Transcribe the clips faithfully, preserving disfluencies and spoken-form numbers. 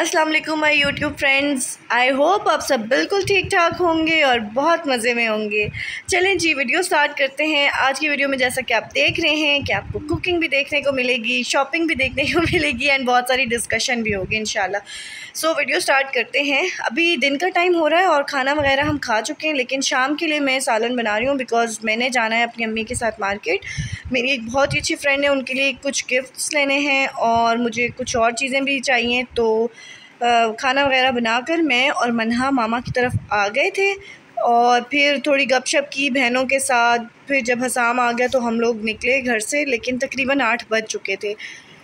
अस्सलाम वालेकुम my YouTube friends. I hope आप सब बिल्कुल ठीक ठाक होंगे और बहुत मज़े में होंगे। चलें जी, वीडियो स्टार्ट करते हैं। आज की वीडियो में जैसा कि आप देख रहे हैं कि आपको कुकिंग भी देखने को मिलेगी, शॉपिंग भी देखने को मिलेगी एंड बहुत सारी डिस्कशन भी होगी इंशाल्लाह। सो वीडियो स्टार्ट करते हैं। अभी दिन का टाइम हो रहा है और खाना वगैरह हम खा चुके हैं, लेकिन शाम के लिए मैं सालन बना रही हूँ बिकॉज़ मैंने जाना है अपनी अम्मी के साथ मार्केट। मेरी एक बहुत ही अच्छी फ्रेंड है, उनके लिए कुछ गिफ्ट्स लेने हैं और मुझे कुछ और चीज़ें भी चाहिए। तो खाना वगैरह बनाकर मैं और मनहा मामा की तरफ आ गए थे और फिर थोड़ी गपशप की बहनों के साथ। फिर जब हसाम आ गया तो हम लोग निकले घर से, लेकिन तकरीबन आठ बज चुके थे।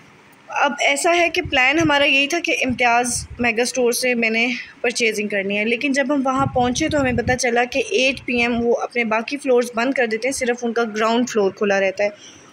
अब ऐसा है कि प्लान हमारा यही था कि इम्तियाज़ मेगा स्टोर से मैंने परचेजिंग करनी है, लेकिन जब हम वहाँ पहुँचे तो हमें पता चला कि एट पी एम वो अपने बाकी फ़्लोर्स बंद कर देते हैं, सिर्फ़ उनका ग्राउंड फ्लोर खुला रहता है।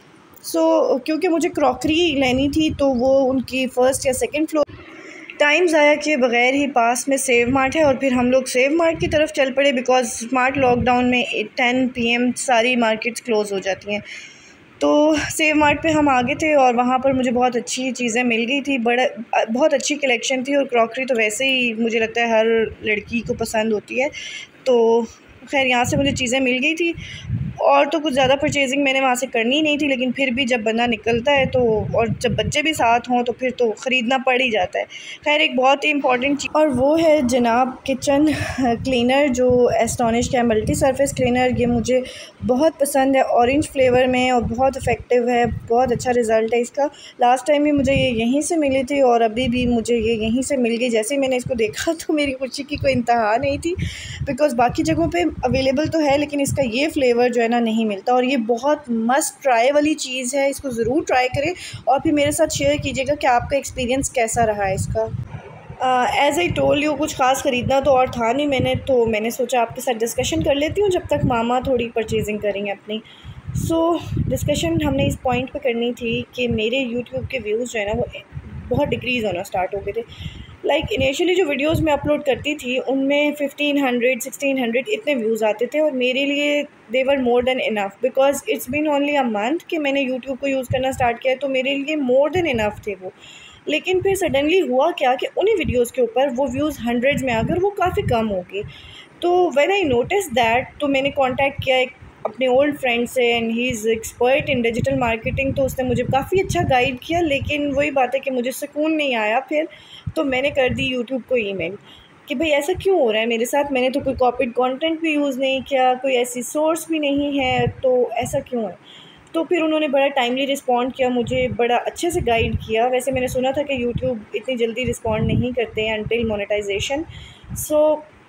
सो so, क्योंकि मुझे क्रॉकरी लेनी थी तो वो उनकी फ़र्स्ट या सेकंड फ्लोर टाइम ज़ाया किए बगैर ही पास में सेव मार्ट है और फिर हम लोग सेव मार्ट की तरफ चल पड़े बिकॉज़ स्मार्ट लॉकडाउन में टेन पी एम सारी मार्केट्स क्लोज़ हो जाती हैं। तो सेव मार्ट पे हम आगे थे और वहाँ पर मुझे बहुत अच्छी चीज़ें मिल गई थी। बड़ा बहुत अच्छी कलेक्शन थी और क्रॉकरी तो वैसे ही मुझे लगता है हर लड़की को पसंद होती है। तो खैर यहाँ से मुझे चीज़ें मिल गई थी और तो कुछ ज़्यादा परचेजिंग मैंने वहाँ से करनी नहीं थी, लेकिन फिर भी जब बंदा निकलता है तो और जब बच्चे भी साथ हों तो फिर तो ख़रीदना पड़ ही जाता है। खैर एक बहुत ही इंपॉर्टेंट चीज़ और वो है जनाब किचन क्लीनर, जो एस्टोनिश का मल्टी सरफेस क्लीनर। ये मुझे बहुत पसंद है, ऑरेंज फ्लेवर में और बहुत इफ़ेक्टिव है, बहुत अच्छा रिज़ल्ट है इसका। लास्ट टाइम भी मुझे ये यहीं से मिली थी और अभी भी मुझे ये यहीं से मिल गई। जैसे ही मैंने इसको देखा तो मेरी खुशी की कोई इंतहा नहीं थी बिकॉज़ बाकी जगहों पे अवेलेबल तो है लेकिन इसका ये फ्लेवर जो है ना नहीं मिलता और ये बहुत मस्ट ट्राई वाली चीज़ है। इसको ज़रूर ट्राई करें और फिर मेरे साथ शेयर कीजिएगा कि आपका एक्सपीरियंस कैसा रहा है इसका। एज़ आई टोल्ड यू, कुछ ख़ास ख़रीदना तो और था नहीं मैंने, तो मैंने सोचा आपके साथ डिस्कशन कर लेती हूँ जब तक मामा थोड़ी परचेजिंग करेंगे अपनी। सो so, डिस्कशन हमने इस पॉइंट पे करनी थी कि मेरे यूट्यूब के व्यूज़ जो है ना वो बहुत डिक्रीज़ होना स्टार्ट हो गए थे। लाइक like, इनिशियली जो वीडियोस मैं अपलोड करती थी उनमें फिफ्टीन हंड्रेड सिक्सटीन हंड्रेड इतने व्यूज़ आते थे और मेरे लिए they were more than enough because it's been only a month कि मैंने यूट्यूब को यूज़ करना स्टार्ट किया, तो मेरे लिए मोर देन इनफ थे वो। लेकिन फिर सडनली हुआ क्या कि उन्हीं वीडियोज़ के ऊपर वो व्यूज़ हंड्रेड्स में आकर वो काफ़ी कम हो गए। तो व्हेन आई नोटिस दैट तो मैंने कॉन्टैक्ट किया एक अपने ओल्ड फ्रेंड से and he is expert in digital marketing. तो उसने मुझे काफ़ी अच्छा गाइड किया, लेकिन वही बात है कि मुझे सुकून नहीं आया। फिर तो मैंने कर दी यूट्यूब को ईमेल कि भाई ऐसा क्यों हो रहा है मेरे साथ, मैंने तो कोई कॉपीड कंटेंट भी यूज़ नहीं किया, कोई ऐसी सोर्स भी नहीं है, तो ऐसा क्यों है। तो फिर उन्होंने बड़ा टाइमली रिस्पॉन्ड किया, मुझे बड़ा अच्छे से गाइड किया। वैसे मैंने सुना था कि यूट्यूब इतनी जल्दी रिस्पॉन्ड नहीं करते हैं until monetisation. So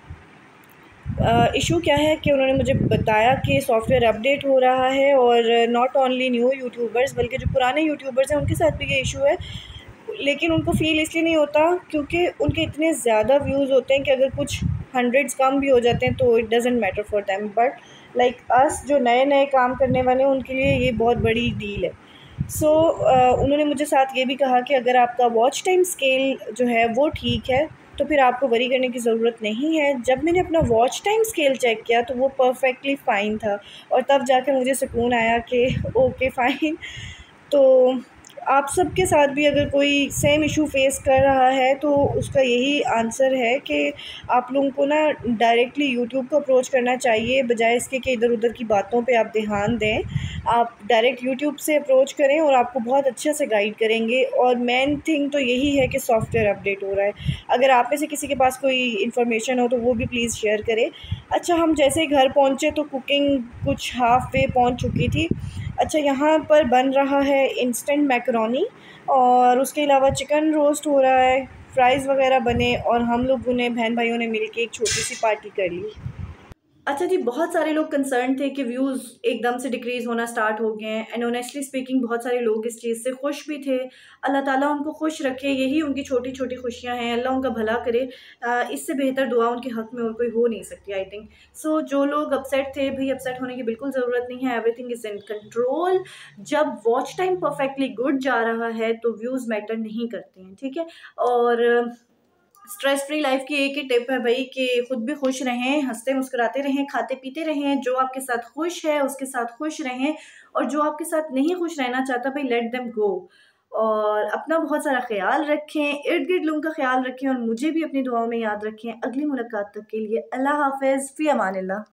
issue uh, क्या है कि उन्होंने मुझे बताया कि सॉफ्टवेयर अपडेट हो रहा है और नॉट ओनली न्यू यूट्यूबर्स बल्कि जो पुराने यूट्यूबर्स हैं उनके साथ भी ये इशू है। लेकिन उनको फ़ील इसलिए नहीं होता क्योंकि उनके इतने ज़्यादा व्यूज़ होते हैं कि अगर कुछ हंड्रेड्स कम भी हो जाते हैं तो it doesn't matter for them, but like us जो नए नए काम करने वाले हैं उनके लिए ये बहुत बड़ी डील है। सो so, uh, उन्होंने मुझे साथ ये भी कहा कि अगर आपका वॉच टाइम स्केल जो है वो ठीक है तो फिर आपको वरी करने की ज़रूरत नहीं है। जब मैंने अपना वॉच टाइम स्केल चेक किया तो वो परफेक्टली फ़ाइन था और तब जाके मुझे सुकून आया कि ओके फ़ाइन। तो आप सबके साथ भी अगर कोई सेम इशू फेस कर रहा है तो उसका यही आंसर है कि आप लोगों को ना डायरेक्टली यूट्यूब को अप्रोच करना चाहिए, बजाय इसके कि इधर उधर की बातों पे आप ध्यान दें। आप डायरेक्ट यूट्यूब से अप्रोच करें और आपको बहुत अच्छे से गाइड करेंगे। और मेन थिंग तो यही है कि सॉफ्टवेयर अपडेट हो रहा है। अगर आप में से किसी के पास कोई इन्फॉर्मेशन हो तो वो भी प्लीज़ शेयर करें। अच्छा, हम जैसे ही घर पहुँचे तो कुकिंग कुछ हाफ वे पहुँच चुकी थी। अच्छा, यहाँ पर बन रहा है इंस्टेंट मैकरोनी और उसके अलावा चिकन रोस्ट हो रहा है, फ्राइज़ वगैरह बने और हम लोगों ने बहन भाइयों ने मिलके एक छोटी सी पार्टी कर ली। अच्छा जी, बहुत सारे लोग कंसर्न थे कि व्यूज़ एकदम से डिक्रीज़ होना स्टार्ट हो गए हैं एंड ऑनेस्टली स्पीकिंग बहुत सारे लोग इस चीज़ से खुश भी थे। अल्लाह ताला उनको खुश रखे, यही उनकी छोटी छोटी खुशियाँ हैं, अल्लाह उनका भला करे। आ, इससे बेहतर दुआ उनके हक़ में और कोई हो नहीं सकती आई थिंक। सो जो लोग अपसेट थे, भाई अपसेट होने की बिल्कुल ज़रूरत नहीं है, एवरीथिंग इज़ इन कंट्रोल। जब वॉच टाइम परफेक्टली गुड जा रहा है तो व्यूज़ मैटर नहीं करते हैं, ठीक है। और स्ट्रेस फ्री लाइफ की एक ही टिप है भाई कि खुद भी खुश रहें, हंसते मुस्कुराते रहें, खाते पीते रहें। जो आपके साथ खुश है उसके साथ खुश रहें और जो आपके साथ नहीं खुश रहना चाहता भाई लेट देम गो। और अपना बहुत सारा ख्याल रखें, इर्द गिर्द लोगों का ख्याल रखें और मुझे भी अपनी दुआओं में याद रखें। अगली मुलाकात तक के लिए अल्लाह हाफ़िज़, फ़ी अमानिल्लाह।